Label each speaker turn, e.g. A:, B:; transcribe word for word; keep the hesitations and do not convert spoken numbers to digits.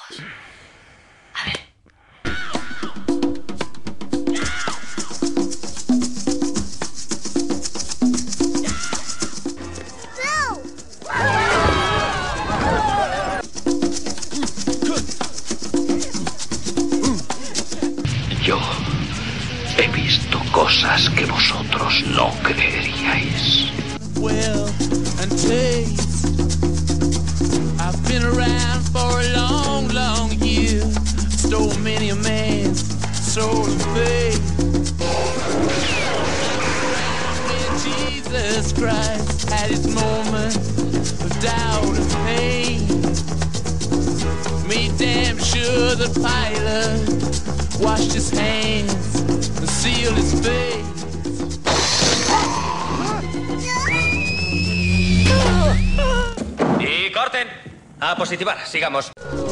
A: A ver.
B: Yo he visto cosas que vosotros no creeríais.
C: Well, and taste. I've been around for a long, long year. Stole many a man's soul and faith. When Jesus Christ had his moment of doubt and pain, made damn sure the Pilate washed his hands and sealed his face.
D: Y corten. A positivar, sigamos.